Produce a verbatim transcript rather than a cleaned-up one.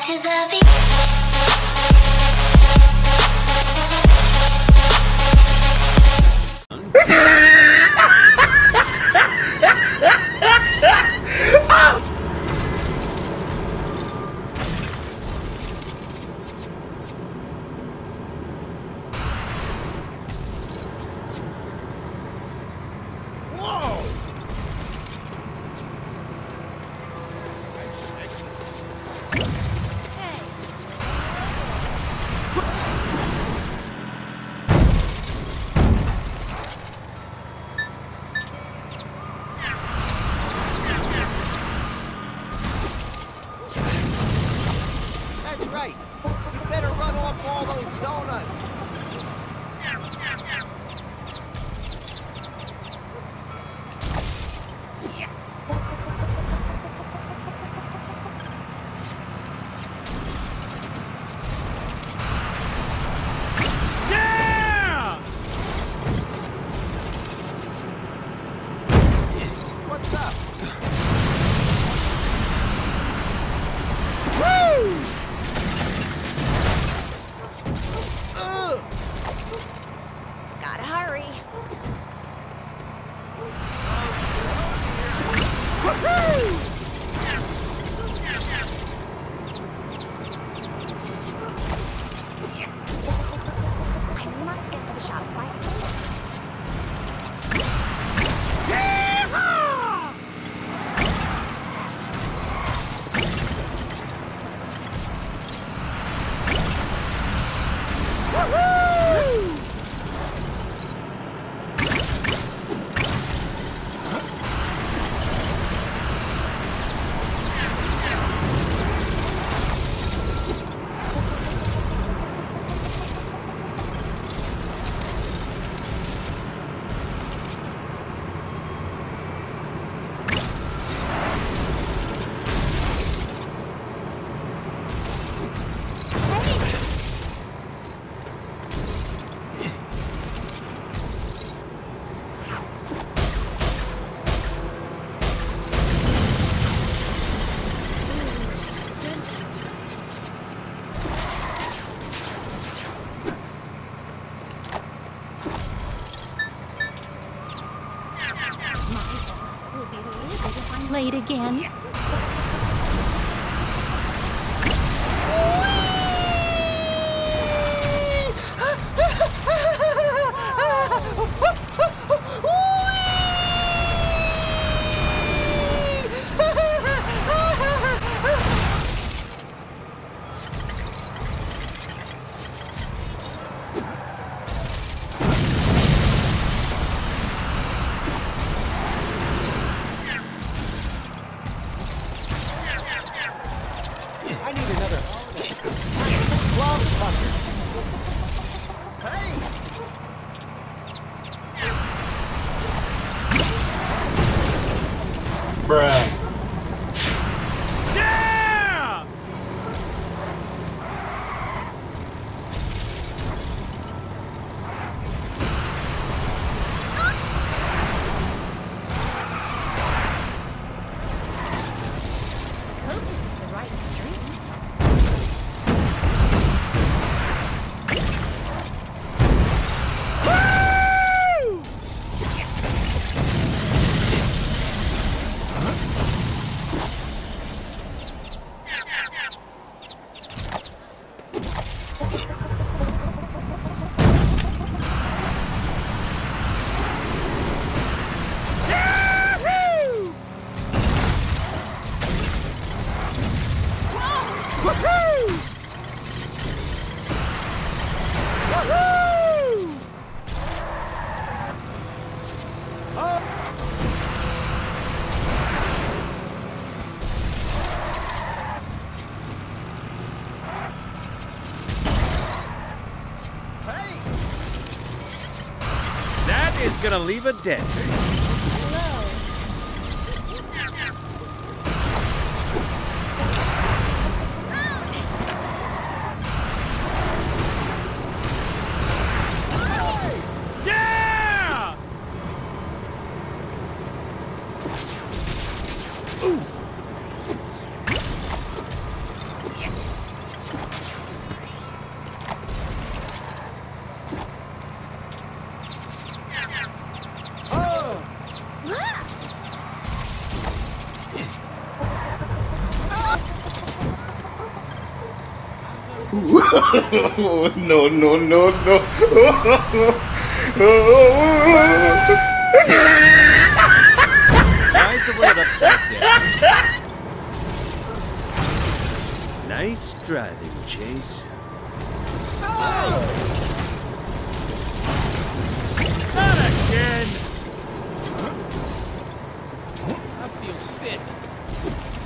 to the beat. That's right. You better run off all those donuts. Yeah! What's up? Woo! Ugh. Gotta hurry. Woohoo! I must get to the shop by Yeehaw! Woohoo! will be livid if I'm late again. I need another. Love hunter. Hey! Bruh. Yeah! Hope this is the right street. Woo! Yahoo! Woohoo! Woohoo! Hey! That is gonna leave a dent. Yeah! Ooh. No, no, no, no. Tries to roll upside down. Nice driving, Chase. Not again! I feel sick.